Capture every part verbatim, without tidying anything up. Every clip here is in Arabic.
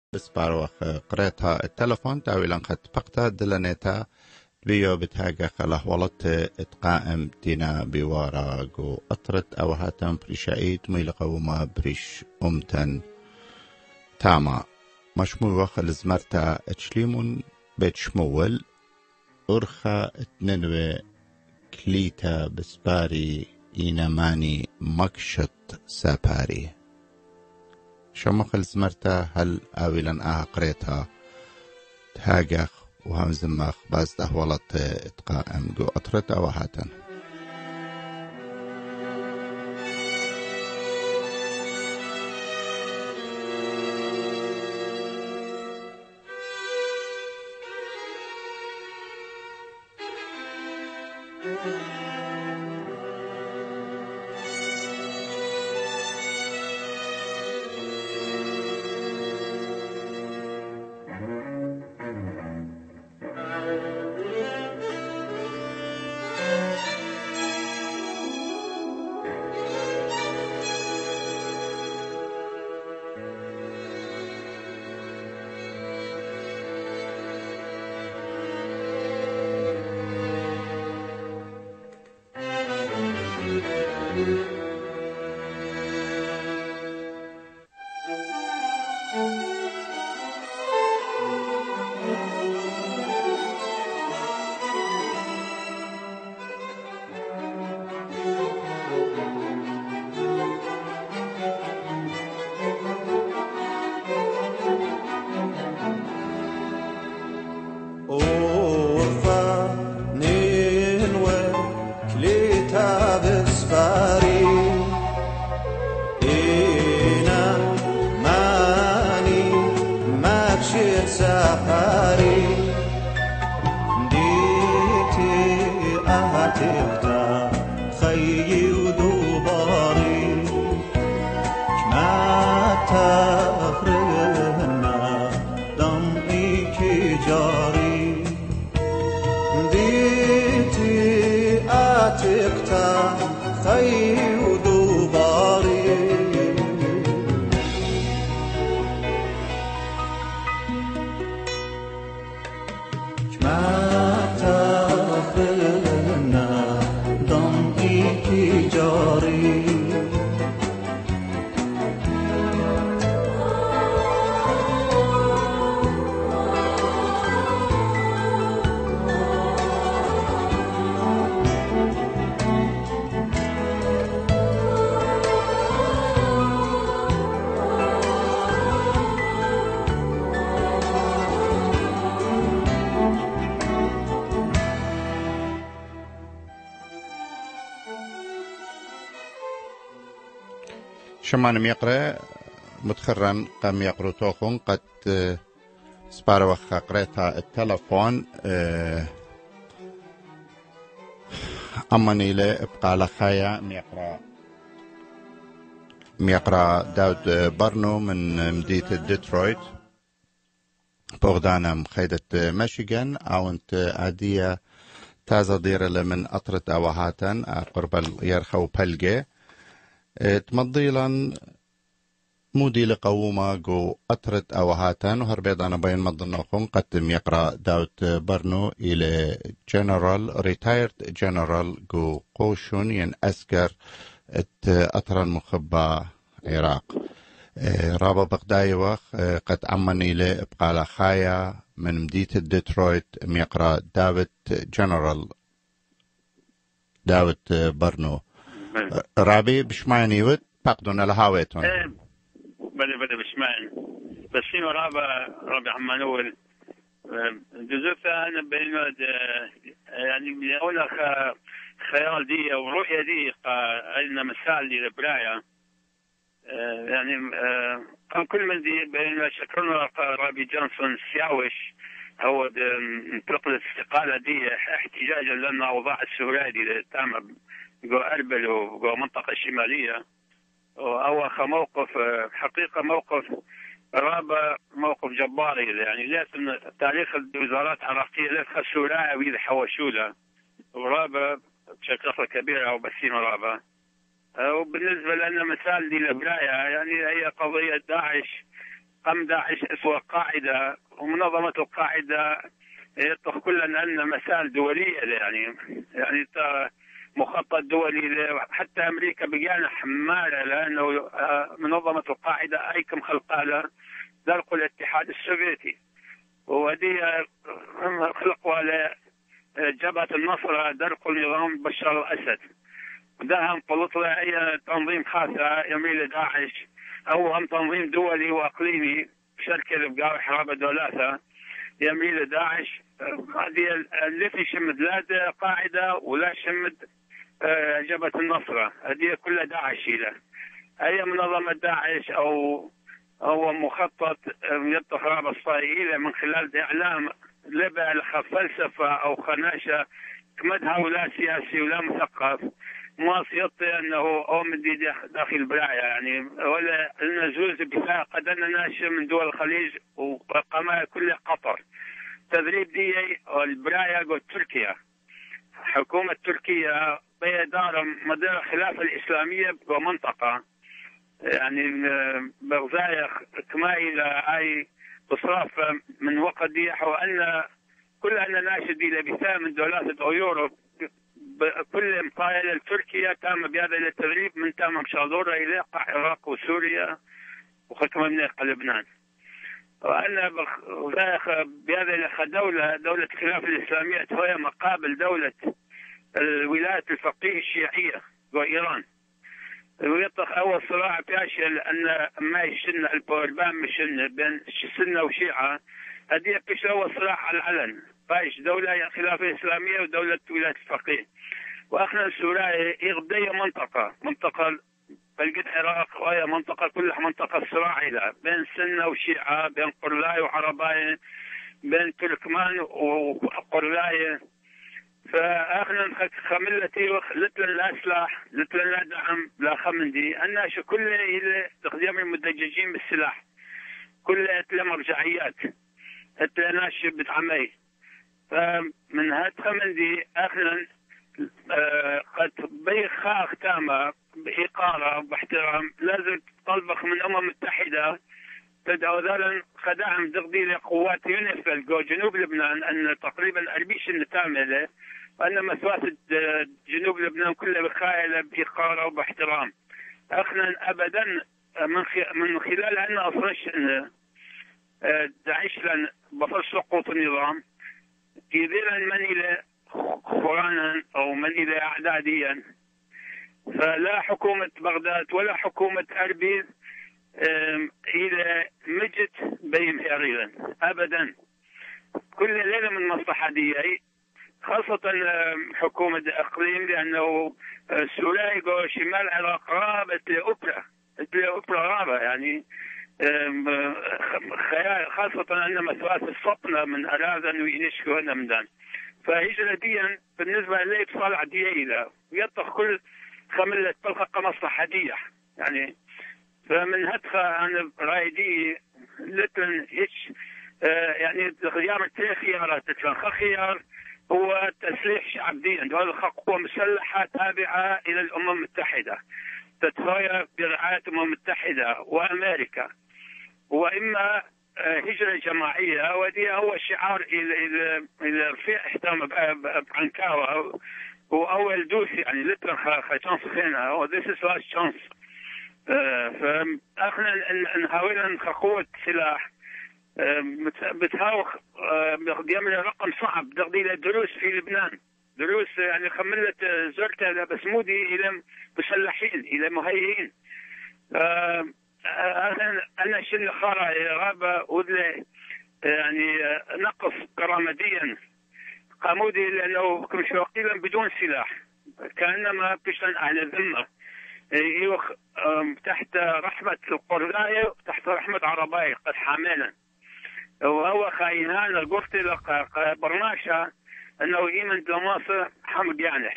بسباروخ قريتها التلفون تاوي لنخت بقتا دلنيتا بيو بتهاجا خله ولت اتقائم دينا بوارا جو أطرت أو هاتم بريشايت ميلقا وما بريش أمتن تاما مشمو وخ الزمرتا اتشليمون بيت شمول أرخا اتننوي كليتا بسباري إينماني مكشت ساباري شمخ الزمرتا هل آويلن آها قريتها تهاجخ وهم زمخ باز دهولت اتقائم جو أطرت أو هاتن شمان ميقرأ متخرن قام يقرأ توخون قد سباروخ قريتها التلفون أماني لي ابقى لخايا ميقرأ ميقرأ داود برنو من مدينة ديترويت بغدانا مخيدة ميشيغان أو انت عادية تازا دير من أطرة أوهاتن قرب يرخو بلغي تمضيلا مودي لقوما جو أطرت أوهاتن وهربيض أنا بين مضنوكم قدم يقرأ داود برنو إلى جنرال ريتايرد جنرال جو قوشون ين أسكر ات أطرا مخبى عراق رابا بغداي وخ قد عمني إلى بقال خايا من مدينة ديترويت ميقرأ داود جنرال داود برنو رابي بشمعني ود باقدون لهاويتون بدا بدا بشمعني بس فيما رابا رابي عمانول جزء أنا بين يعني أول خيال دي أو رؤية دي أن مثال لي لبرايا يعني كل من دي بين شكرنا رابي جونسون سياوش هو انطلق الاستقالة دي احتجاجا لأن أوضاع السورية دي تام جو أربل وجو منطقة الشمالية أو موقف حقيقة موقف رابع موقف جباري يعني لازم تاريخ الوزارات العراقية لازم سوريا ويد حوشولة ورابع بشكل كبير أو بسيمة رابع وبالنسبة لنا مثال دي لبراية يعني هي قضية داعش قام داعش اسوى قاعدة، ومنظمة القاعدة يطلق كلنا أن مسائل دولية يعني يعني مخطط دولي. حتى أمريكا بقينا حمالة لأنه منظمة القاعدة أيكم خلقها درق الاتحاد السوفيتي، وهذه خلقوا لجبهة النصر درق النظام بشار الأسد. دهم قلت له أي تنظيم خاصة يميل داعش أو هم تنظيم دولي وأقليمي شركة بقاوي حرابة دولاتها يميل داعش. هذه التي شمد لا قاعدة ولا شمد جبهة النصرة، هذه كلها داعش له. أي منظمة داعش أو أو مخطط يطلق رابط إسرائيل من خلال إعلام لبع فلسفة أو خناشة كمدها ولا سياسي ولا مثقف ما سيطي أنه أومدي داخل البراية يعني ولا النزول بفاء قد أن ناشئ من دول الخليج وقما كل قطر تدريب دي البراية قد تركيا. حكومة تركيا بإدارة مدار الخلافة الإسلامية بمنطقة يعني بغزايا كما إلى أي بصراف من وقت دي وأن كل أن ناشد إلى بثاء من دولات أو يوروب كل مقايل تركيا تم بهذا التدريب من تم مشاورة إلى العراق وسوريا وختم من لبنان. وأن بهذا دولة دولة الخلافة الإسلامية هي مقابل دولة الولايات الفقيه الشيعية وإيران. ويطلق أول صراع بياشل أن ما يشن البوربان مشن بين سنة وشيعة، هذه بيش أول صراع على العلن بايش دولة خلافة إسلامية ودولة ولاية الفقيه. وأخنا سوريا يغدي منطقة منطقة بلقيت العراق وهي منطقة كلها منطقة صراعية بين سنة وشيعة بين قرلاي وعرباي بين تركمان وقرلاي. فاخنا خملتي لتل الاسلحه لتل الدعم لا خمندي الناس كلها الى تقديم المدججين بالسلاح كلها اتلا مرجعيات اتلا ناس بتعمي. فمن هاد خمندي اخنا آه قد بيخاخ تامه باقاره باحترام لازم تطلبخ من الامم المتحده تدعو ذالا خدعم دغدي لقوات يونيفيل جو جنوب لبنان ان تقريبا اربيش النتامله وأن مسواسة جنوب لبنان كلها بخايلة بإقارة وباحترام. أخنا أبدا من من خلال أن أصرش أن داعش لن بفر سقوط النظام كثيرا من إلى خرانا أو من إلى أعداديا. فلا حكومة بغداد ولا حكومة أربيل إلى مجد بين هاريلا أبدا. كل ليلة من مصلحة دي خاصة حكومة الإقليم لأنه سوريا شمال العراق رابط لأوبرا لأوبرا رابع يعني خاصة أن مسواس الصبنة من أراذن وينشكو هنا من دان. فهجرة ديا بالنسبة لي بصالح ديالة ويطخ كل خملة طلقة مصلحة دية يعني. فمن هدخة أنا رايدي لتن إيش يعني خيار ثلاث خيارات لتن خيار هو تسليح شعبيا دول قوة مسلحة تابعة إلى الأمم المتحدة تتخير برعاية الأمم المتحدة وأمريكا، وإما هجرة جماعية ودي هو شعار إلى إلى إلى رفيع احترام بعنكاوة وأول دوس يعني لتر خشانس خينا و this is last chance. فأخنا نحاول قوة سلاح بتهاوخ بيعمل رقم صعب دغدي للدروس في لبنان دروس يعني خملت زرتها بس مودي الى مسلحين الى مهيئين. انا انا شن خارع غابه ودلي يعني نقص كرامديا قامودي لانه كل شوقيلا بدون سلاح كانما بشن اهل الذمه يوخ تحت رحمه القرلايه تحت رحمه عرباي قد حاملا وهو خاينان قلت لك برناشا انه ايمن دماصه حمد يعني.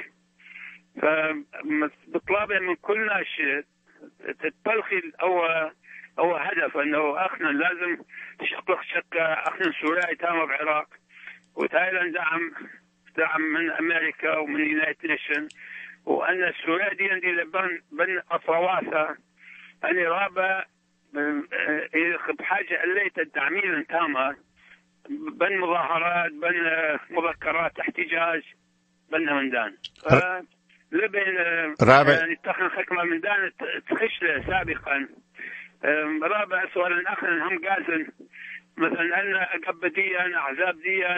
فبطلبه من كل ناس التلخي او او هدف انه اخنا لازم تشقق شقه اخنا سوريا تامه بعراق وتايلاند دعم دعم من امريكا ومن يونايتد نيشن وان السوريا دي عندي بن بن اطرواسه اني رابه بحاجة إليت التعميل تامة بين مظاهرات بين مذكرات احتجاج بين مندان لبين يعني تخن حكمة مندان تخش سابقا رابع سؤال أخر هم قازن مثلا أن قبديا أحزاب ديا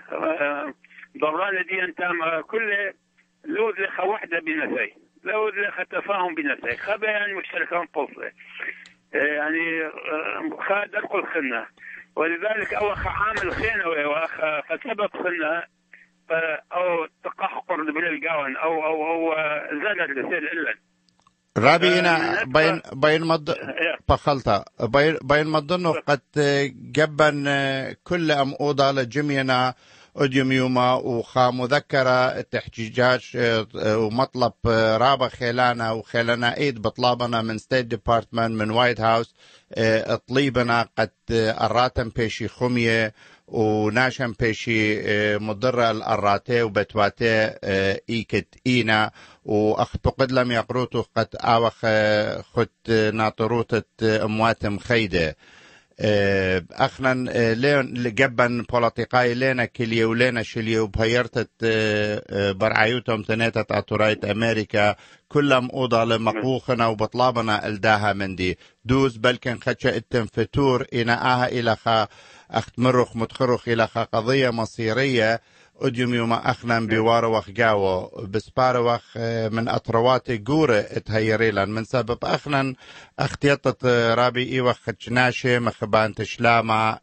ضرانة ديا تامة كل لوذ لخ وحدة بنفسي لوذ لخ تفاهم بنفسي خبيان مشتركان طفل يعني خاد أرقل خلنا ولذلك أو عامل خينة وأخ فسبب خلنا أو تقحقر بالقاون أو أو أو زادت لسير إلا رابي هنا بين بين مض بخلطة بين بين مضنه قد جبن كل أم أوضة لجمينا أديم يوما وخا مذكرة تحجيجاش ومطلب رابع خيلانا وخيلنا ايد بطلابنا من ستيت ديبارتمنت من وايت هاوس طليبنا قد الراتم بيشي خمية وناشم بيشي مضرة الأراتي وبتواتي إيكت إينا وأختقد لم يقروتو قد آوخ خد ناطروتة أمواتم خيدة أخنا لين جبن بوليتيقاي لينا كليو لينا شليو بهيرتت برعيوتهم تنيتت أطرايت أمريكا كلهم أوضة لمقوخنا وبطلابنا الداها من دي دوز بلكن خدشة التنفتور إنا آها إلى خا أخت مرخ متخرخ إلى خا قضية مصيرية أديم يوم أخنا بواروخ جاو بسباروخ من أطروات جورة تهيريلا من سبب أخنا اختيطت رابي إيوخ خدشناشي مخبان تشلاما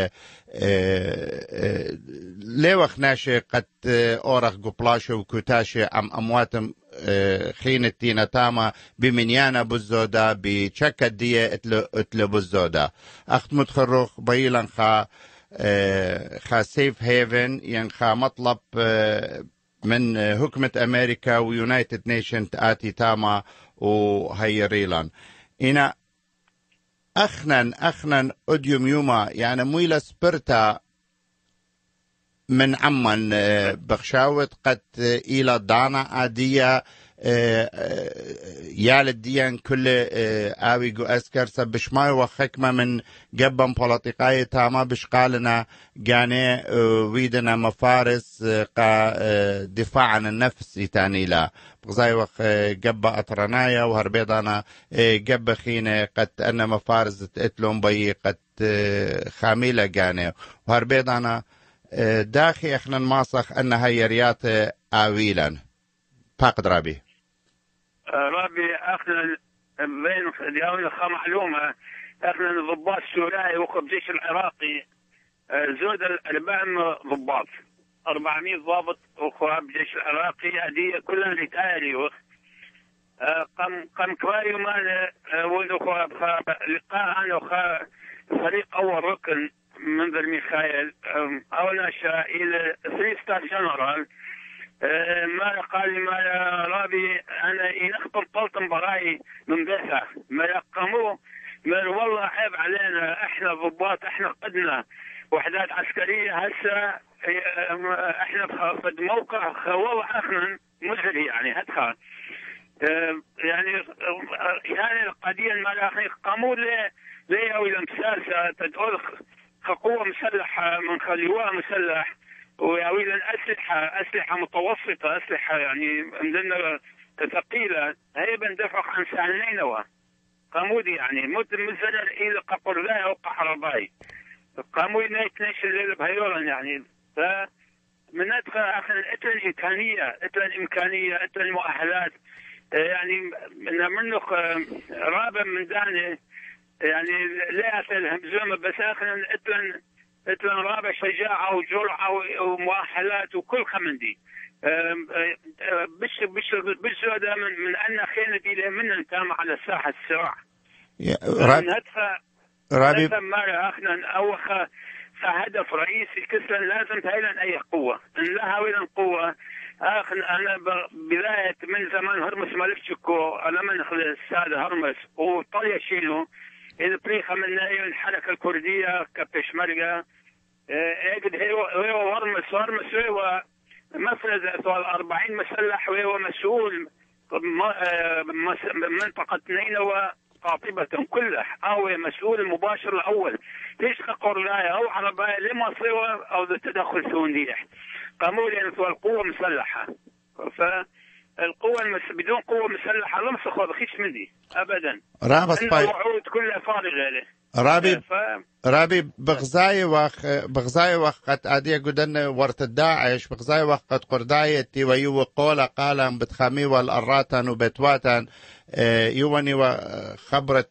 ليوخ ناشي قد أورخ قبلاشي وكوتاشي أم أمواتم خينة تينا تاما بمنيانا بزودا بشكة دية اتل بزودا أخت متخرخ بيلا خا خا سيف هيفن ين خا مطلب من حكومة أمريكا ويونايتد نيشن تآتي تاما وهيريلان إنا أخنا أخنا أديوم يوما يعني مويلة سبرتا من عمان بخشاوت قد إلى دانا آدية يال الديان كل آوي جو أسكر سبشماي وخكمة من جبن بوليتيقاية تاما بشقالنا جاني ويدنا مفارس قا دفاع عن النفس يتاني لا بغزاي وخ جبا أطرنايا وهربيضانا جبا خينة قد أن مفارس تقتلون بي قد خاميلة جاني وهربيضانا داخي احنا نماسخ أن هي رياض آويلا فاقد رابي رابي اخنا بين اليوم خا معلومه اخنا الضباط السوري وقف الجيش العراقي زود الاربعمية ضباط أربعمية ضابط وقف الجيش العراقي هذه كلها ريتايري قم قم كوايو مال ولد لقاء انا وخا فريق اول ركن منذر ميخائيل اول شا الى ثلاثة ستار جنرال ما قال لي ما رابي انا ينخطب طلطم براي من بيتها ما يقاموه ما والله عيب علينا احنا ضباط احنا قدنا وحدات عسكريه هسه احنا في موقع والله اخنا مزري يعني هدخل يعني يعني القضيه ما قاموا لي لي او الامساسه تدخل قوه مسلحه من خليوها مسلح وياويلا أسلحة أسلحة متوسطة أسلحة يعني عندنا ثقيلة هي بندفع عن ساعتين نوا قامودي يعني مت مزل إلى قبر لا أو قحرباي قامودي نيت نيش الليل بهيولا يعني ف من أدخل أخذ أتل الإمكانية أتل الإمكانية أتل المؤهلات يعني من منه رابع من داني يعني لا أتل همزومة بس أخذ أتل مثل رابع شجاعة وجرعة ومؤهلات وكل خمندي بش بش بش هذا من من أن خينا دي من انتام على ساحة الصراع. رابي رابي ما أخنا أو خ هدف رئيسي كسر لازم تهيلن أي قوة إن لها وين قوة أخنا أنا بداية من زمان هرمس مالفشكو أنا من خل السادة هرمس وطلع شيلو إذا بريخة من الحركة الكردية كبشمرقة اجد هو هو هرمس هرمس هو مفرز أربعين مسلح وهو مسؤول منطقة نينوى قاطبة كله أو مسؤول المباشر الأول تشقى قرلاية أو عرباية لما صير أو تدخل سونيح قاموا لأن القوة مسلحة. فالقوة المس... بدون قوة مسلحة لم تأخذ خيش مني أبدا. رابع وعود كلها فارغة له. رابي ف... رابي بغزاي وخ بغزاي وقت أدي جدن ورت الداعش بغزاي وقت قرداية تي ويو قولا قالا بتخامي والأراتن وبتواتن يواني وخبرت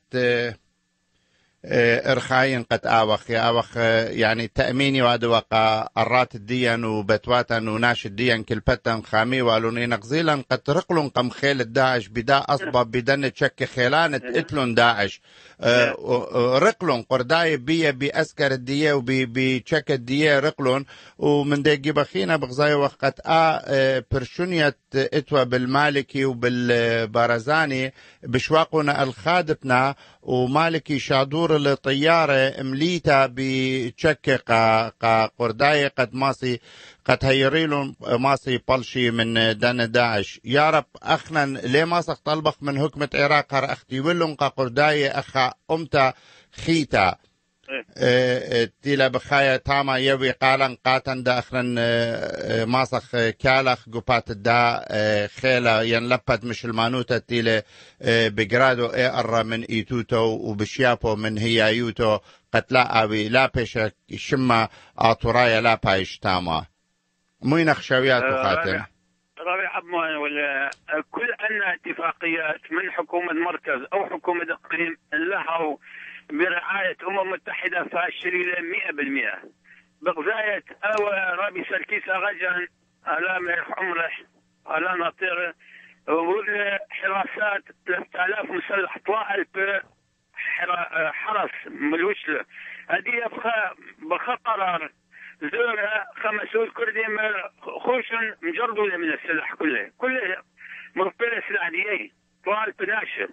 إرخاين قد آوخ يا آوخ يعني تأميني وادوقا أرات الدين وبتواتن وناش الدين كلبتن خامي والوني نقزيلا قد رقلن قم خيل الداعش بدا أصبا بدن تشك خيلان اتلون داعش رقلن قرداي بي بأسكر الدية وبتشك الدية رقلن ومن دي بخينا بغزاي وقت آ برشونية اتوى بالمالكي وبالبارزاني بشواقنا الخادبنا ومالكي شادور الطيارة مليتا بتشك قا قرداي قد ماسي قد هيريلون ماسي بلشي من دان داعش يا رب أخنا ليه ماسك طلبخ من حكمة عراق هر أختي ولن قا قرداي أخا أمتا خيتا تيلا بخايا تاما يوي قالن قاتن دا أخرن ماسخ كالخ قبات دا خيلا ينلبت مش المانوتا تيلا بقرادو اي ارى من ايتوتو وبشيابو من هيايوتو قتلا اوي لا بيش شما اطورايا لا بايش تاما مين اخشويات وخاتم رابع عبمان ولا كل أن اتفاقيات من حكومة مركز أو حكومة إقليم لها برعاية أمم متحدة فاشلة مئة بالمئة بغزاية أو رابي سلكيسة غجان على مرخ عمره على ناطير حراسات ثلاثة آلاف مسلح طلع ألف حرس ملوشله هذه بخ قرار زورها خمسول كردي خوشن مجردوا من السلاح كله كله مرفلة سلاح ديي طلع ألف ناشر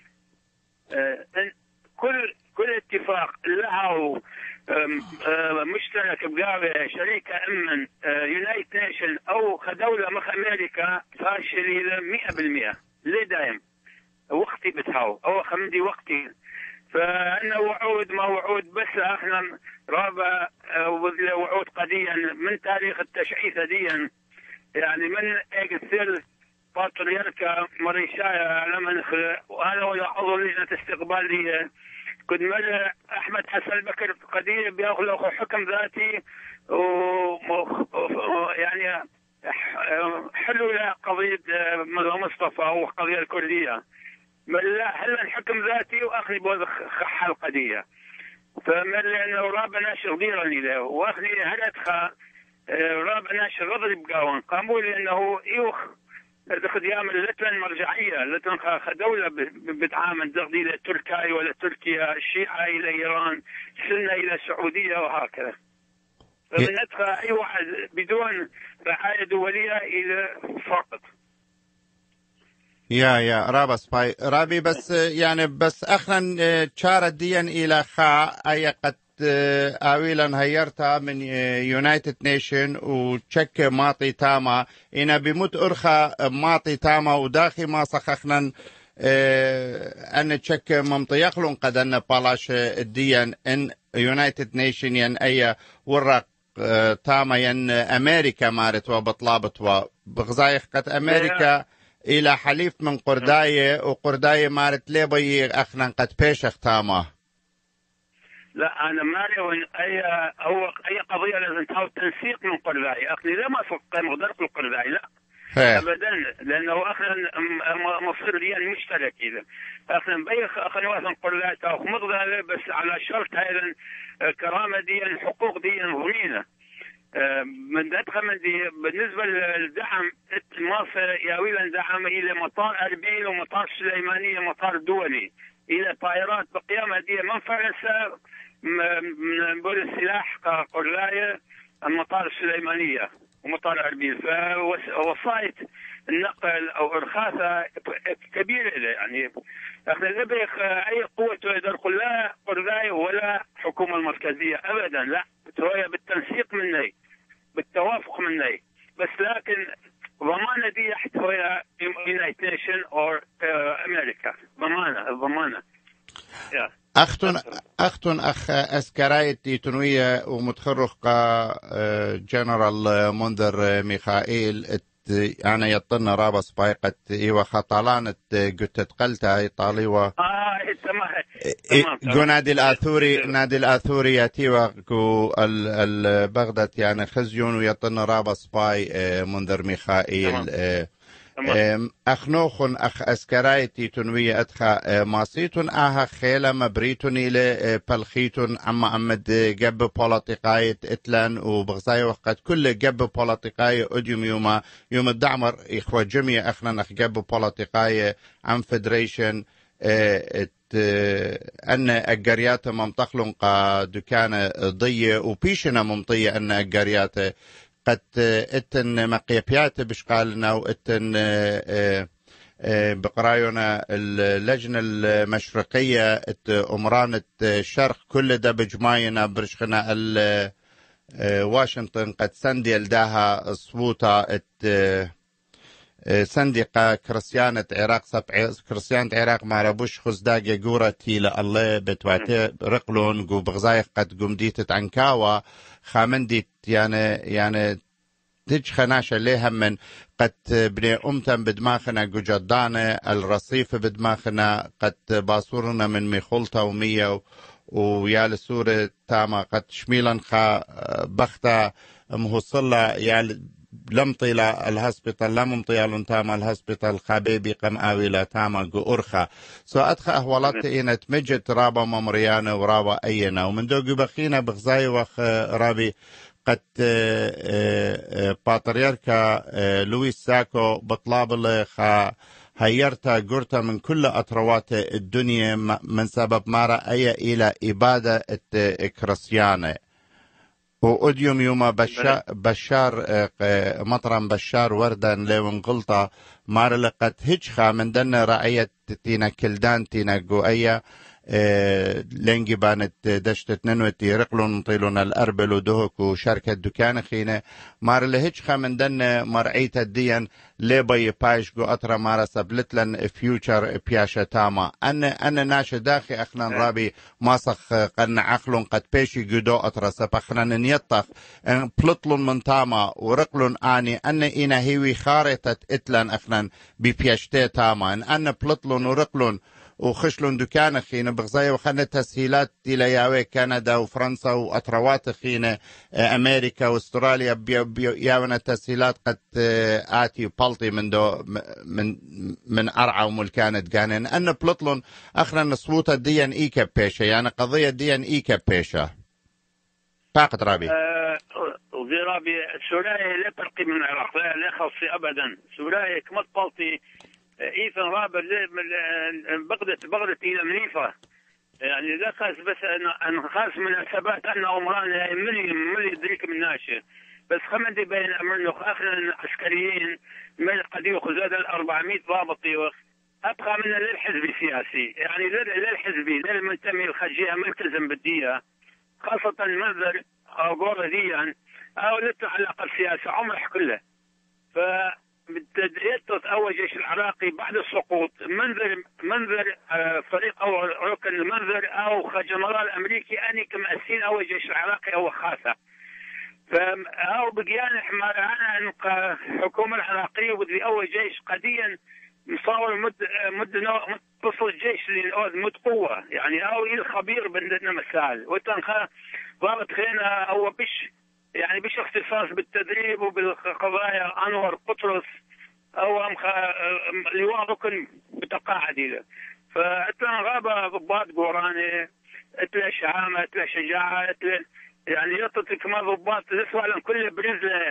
كل كل اتفاق له مشترك بقاوة شريكة امن يونايت نيشن او كدولة مخ امريكا فاشلة مئة بالمئة ليه دايم وقتي بتهاو او خمدي وقتي فانا وعود ما وعود بس احنا رابع وعود قديا من تاريخ التشعيث ديا يعني من اكثر بطريركا مريشايا لما وانا ويعوض لجنة استقبال لي كنت مر احمد حسن بكر قديم بياخذ حكم ذاتي و يعني حلوا قضيه مصطفى وقضيه الكرديه لا هلا الحكم ذاتي واخذ بوضخ القضيه فمر لانه رابع ناشر ضيرني له واخذ هلتخا رابع ناشر رضي بقاون قاموا لانه يوخ خديام لتن مرجعية لتن دولة بتعامل تغذي إلى تركيا ولا تركيا الشيعة إلى إيران سنة إلى السعودية وهكذا فمن أدخل أي واحد بدون رعاية دولية إلى فقط يا يا رابس باي رابي بس يعني بس أخنا شارت ديا إلى خا أي قد آويلا هيرتا من يونايتد نيشن وتشك ماطي تاما إنا بموت أرخا ماطي تاما وداخي ما سخخنا أن تشك ممطيقلون قد أن بالاش الديان إن يونايتد نيشن ين أي ورق تاما ين أمريكا مارت وبطلابت وبغزايخ قد أمريكا إلى حليف من قرداية وقرداية مارت ليبي أخنا قد بيشخ تاما لا انا ما اي او اي قضيه لازم تحاول تنسيق من قرداي اخي لا ما فق مقدرة القرداي لا هي. ابدا لانه اخنا مصير ديان مشترك اذا اخنا باي اخنا واحد قرداي تاخذ مقدار بس على شرط هاي الكرامه ديان حقوق ديان ضمينه من دخل من دي بالنسبه للدعم مصر ياويلا دعم الى مطار اربيل ومطار سليمانيه مطار دولي الى طائرات بقيامه دي من فرنسا من بول السلاح قرلاية المطار السليمانية ومطار أربيل فوسائط النقل أو إرخاثة كبيرة يعني احنا نبغي أي قوة تقدر لا قرلاية ولا حكومة المركزية أبدا لا هي بالتنسيق مني بالتوافق مني بس لكن ضمانة دي هي يونايتد نيشن أو أمريكا ضمانة الضمانة أختن أختن أخ أسكرايتي تنوية ومتخرج جنرال منذر ميخائيل أنا يطن رابس بايقة إيوة خطالانة قلت قلتها إيطالي و آه تمام جو نادي الآثوري نادي الآثوري ياتيوا كو البغداد يعني خزيون ويطن رابس باي منذر ميخائيل أخنوخن أخ أسكرايتي تنوية أدخى ماسيتون آها خيلة مبريتون إلى بلخيتون أما أمد جب بولاتيقاية إتلان وبغزاي وقت كل جب بولاتيقاية أديوم يوم يوم الدعمر إخوة جميع أخنا نخ جب بولاتيقاية عن فيدريشن أن الجريات ممتخلن قا دكانة ضية وبيشنا ممطية أن الجريات قد اتن مقيبيات بشقالنا واتن بقراينا اللجنة المشرقية ات أمران الشرق كل ده بجماينا برشخنا واشنطن قد سندي لداها صوتا ات سندقة كريستيانة عراق سبع كريستيانة عراق ما ربوش خزداقة جورة تيلا الله بتواتي رقلون جو بغزايق قد قمديت عنكاوا خامنديت يعني يعني تج خناشة ليها من قد بني أمتن بدماغنا جدانا الرصيف بدماغنا قد باصورنا من ميخولتا ومية ويا لسورة تاما قد شميلا خا بختا مهصلة يا لم طيلا الهسبيطال لم طيالون تاما الهسبيطال خابيبي قم آويلا تاما جو أرخا سو أدخى أهوالات إينا تمجت رابا ممريانا ورابا أينا ومن دوغو بخينا بغزاي وخ رابي قد باتريركا لويس ساكو بطلاب خا هيرتا قرتا من كل أطروات الدنيا من سبب ما رأي إلى إبادة كريستيانة وأديوم يوم بشار, بشار مطرم بشار وردان لون غلطة مار لقد هجخا من دن رأيت تينا كلدان تينا قوية لنجي بانت دشت ننوتي رقلون طيلون الأربل ودهك وشركة دكان خينة مار لهجخا من دن مرعيت الدين ليبي بايش قو أطرا مارا سبلتلن فيوتشر بياشا تاما أنا أنا ناش داخي أخنا رابي ماسخ قن عقلون قد بيشي قدو أطرا سبخنا نيطخ بلطلون من تاما ورقلون آني أنا إنا هيوي خارطة إتلان أخنا ببياشتي تاما أنا بلطلون ورقلون وخشلون دكان خينا بغزايا وخنا تسهيلات إلى ياوي كندا وفرنسا وأطروات خينا أمريكا واستراليا بيو بيو ياونا تسهيلات قد آتي بالطي من دو من من أرعى وملكانة قانين أن بلطلون أخنا نصوت الدي ان اي كبيشة يعني قضية دي ان اي كبيشة فاقد رابي وزي رابي سوراي لا ترقي من العراق لا خاصي أبدا سوراي كما بالطي إيثن رابر بغدت بغدت إلى منيفة يعني لا خاص بس أن خاص من الثبات أن أمران ملي ملي يدريك من ناشئ بس خمدي بين أمرنا آخر عسكريين من قد يأخذ هذا الأربعمية ضابط أبقى من للحزب السياسي يعني للحزبي للمنتمي الخجيه ملتزم بالدية خاصة منذر أو قول ديا أو للعلاقة السياسية عمره كله ف يتط أول جيش العراقي بعد السقوط منذر منذر فريق أو ركن المنذر أو جنرال أمريكي أني كمأسين أول جيش العراقي أو خاصة فهو بقيان حمار أنا الحكومة العراقية بدي أول جيش قديا مصور مد مد متصل الجيش مد قوة يعني أو الخبير بندنا مسائل وتنخا ضابط خينا أو بش يعني بش اختصاص بالتدريب وبالقضايا أنور قطرس أو أم لواء ركن بتقاعد له فأتلا غابة ضباط قوراني أتلا شهامة أتلا شجاعة أتلا يعني يطلق ما ضباط تسوى كل برزلة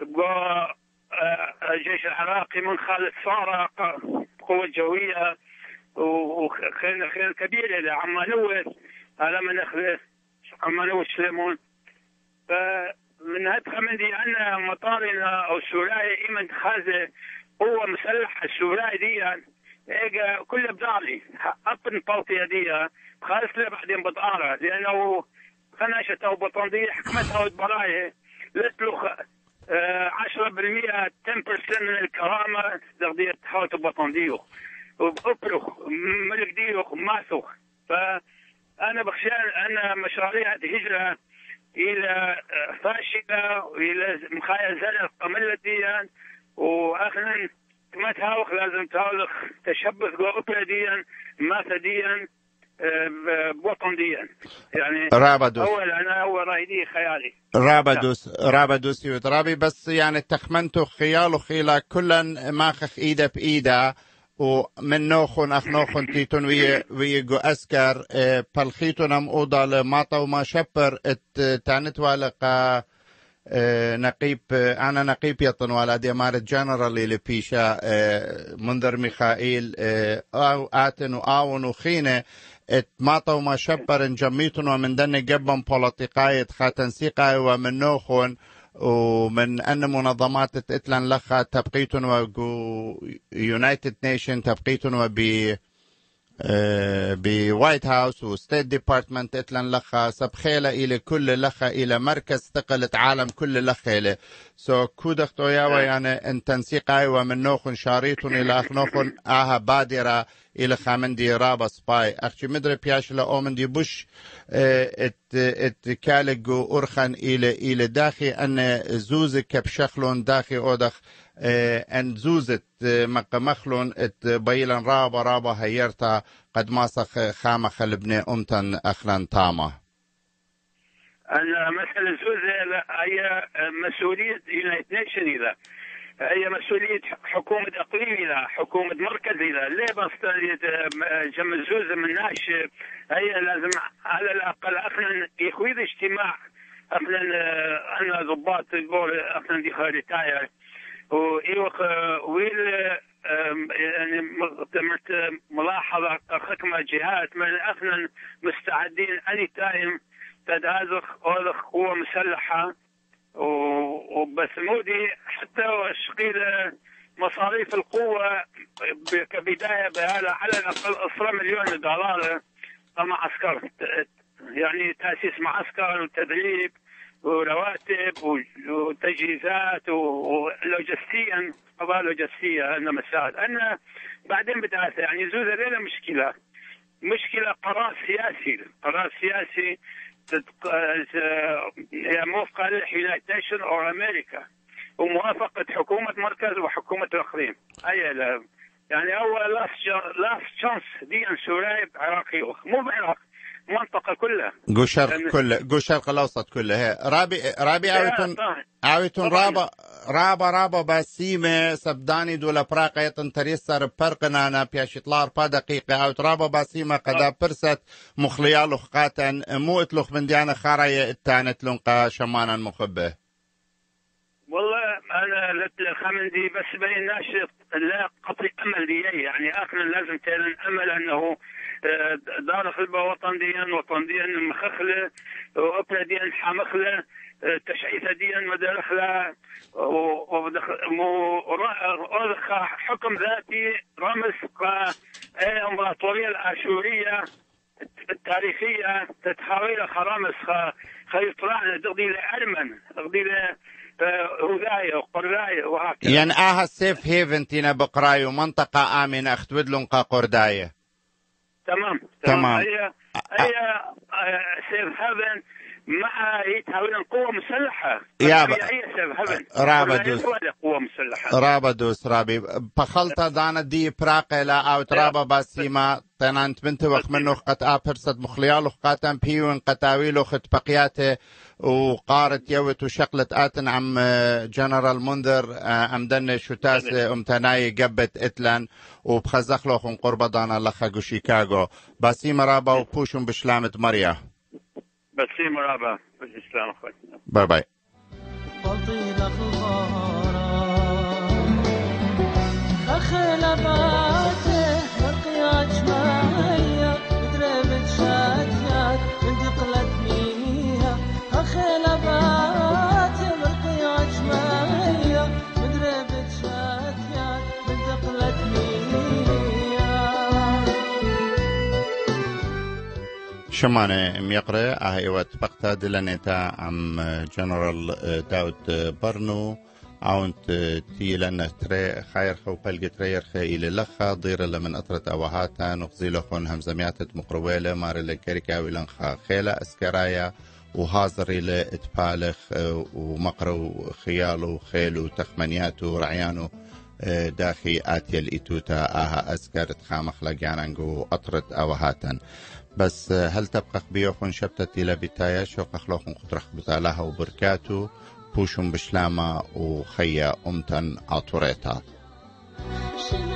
الجيش العراقي من خالد صارة قوة جوية وخير خير كبيرة لعمانوة على من أخذ عمانوة سليمون فمن هالخمندي أن مطارنا أو سوراي إيمن خازة قوة مسلحة السوراي دي إيجا كل بدالي أبن طوطية دي خالص له بعدين بطارة لأنه خناشة أو بطندية حكمتها وبرايه لتلخ عشرة بالمئة عشرة بالمئة من الكرامة تغذية حوت بطنديو وبأبرخ ملك ديوخ ماسوخ فأنا بخشى أن مشاريع الهجرة إلى فاشلة وإلى مخايزة القملة ديا وأخنا ما تهاوخ لازم تهاوخ تشبث قوة ديا ما ديا بوطن ديا يعني رابدوس أول أنا أول رأيي خيالي رابدوس رابدوس يود رابي بس يعني تخمنتو خيالو خيلا كلن ماخخ إيدا بإيدا ومن نوخن أخ نوخن تيتون وي ويجو أسكر اه بالخيتون أم أوضا لماطا وما شبر ات تانت والقا اه نقيب اه أنا نقيب يطن ولا دي مارت جنرال اللي بيشا اه منذر ميخائيل اه أو آتن وآون وخينة ات ماطا وما شبر جميتون ومن دن جبن بوليتيقاية خاتنسيقاي ومن نوخن ومن أن منظمات تتلن لخا تبقيتن وجو يونايتد نيشن تبقيتن وبي بوايت هاوس وستيت ديبارتمنت تتلن لخا سبخيلة إلى كل لخا إلى مركز تقلت عالم كل لخيلة سو كودختو ياوا يعني ان تنسيقاي ومن نوخن شاريتن إلى أخ نوخن آها بادرة إلى خامندي رابا سباي أخشي مدري بياش لأومندي بوش ات ات كالجو أرخن إلى إلى داخي أن زوزك بشخلون داخي أودخ أن زوزت مقمخلون ات بيلن رابا رابا هيرتا قد ماسخ خامخ لبني أمتن أخلان تاما أنا مثلا زوزة هي مسؤولية يونايتد نيشن إذا هي مسؤولية حكومة إقليم إذا حكومة مركز إذا ليه بس جم زوزة من ناش هي لازم على الأقل أخنا يخويد اجتماع أخنا أنا ضباط البول أخنا دي خارطايا ويوخ ويل يعني ملاحظة حكمة جهات من أخنا مستعدين أي تايم تدازخ أوضخ قوة مسلحة وبس مودي حتى شقيل مصاريف القوة كبداية بهذا على الأقل عشرة مليون دولار مع عسكر يعني تأسيس معسكر وتدريب ورواتب وتجهيزات ولوجستيا قضايا لوجستية أنا مساعد أنا بعدين بدأت يعني زوزة لنا مشكلة مشكلة قرار سياسي قرار سياسي هي موافقة لليونايتد نيشن أو أمريكا وموافقة حكومة مركز وحكومة الإقليم أي يعني أول لاست شانس دي سوريا عراقي مو بعراق منطقة كلها جو شرق كله جو شرق الأوسط كله هي رابي رابي عاوتون عاوتون رابا رابا رابا باسيمة سبداني دولا براقة يتن تريسر برقنا أنا بياشتلار با دقيقة عاوت رابا باسيمة قدا برست مخليالو خقاتن مو اتلوخ من ديانا خارية اتانت لنقا شمانا مخبه والله أنا الخامندي بس بين ناشط لا قطع أمل دي يعني آخر لازم تلن أمل أنه داخل بوطن ديان وطن ديان مخخلة وأبلا ديان حامخلة تشعيثة ديان مدرخلة ورخ حكم ذاتي رمز كإمبراطورية الآشورية التاريخية تتحاول خرامس خيطلعنا تغضي لأرمن تغضي هدايا وقردايا وهكذا يعني آها السيف هيفن تينا بقراي ومنطقة آمنة أختود لنقا قردايا تمام تمام هي هي سيف هيفن مع يتحولن قوة مسلحة يا هي سيف هيفن رابدوس قوة مسلحة رابدوس رابي بخلطة دانا دي براقة لا أو ترابا باسيما تنانت بنت وخ منو قد آبرست مخليالو قاتن بيون قتاويلو خت بقياته وقارت يوت وشقلت آتن عم جنرال منذر عم دن شتاس امتناي قبت اتلان وبخزخلو خن قربة دانا لخاقو شيكاغو باسيما رابا وبوشن بشلامة مريا باسيما رابا بشلامة أخوي باي باي خلباته رقياج معايا بدربت شاتيات من دقلت ميها خلباته رقياج معايا بدربت شاتيات من دقلت ميها شمانة ميقرة اهي واتبقتا دلانيتا عم جنرال داود برنو عونت تي لنا تري خير خو بلغ ترير خي إلى لخا ضير لمن أطرت أوهاتا نخزيلو خون همزميات مقرويلة مار لكريكا ولنخا خيلة أسكرايا وهازر إلى إتبالخ ومقرو خيالو خيلو تخمنياتو رعيانو داخي آتي الإتوتا آها أسكر تخامخ لجانانجو أطرت أوهاتا بس هل تبقى بيوخن شبتت إلى بتايا شو قخلوخن قطرخ بتالها وبركاتو بوشم بشلامة وخيا أمتن أطوريتا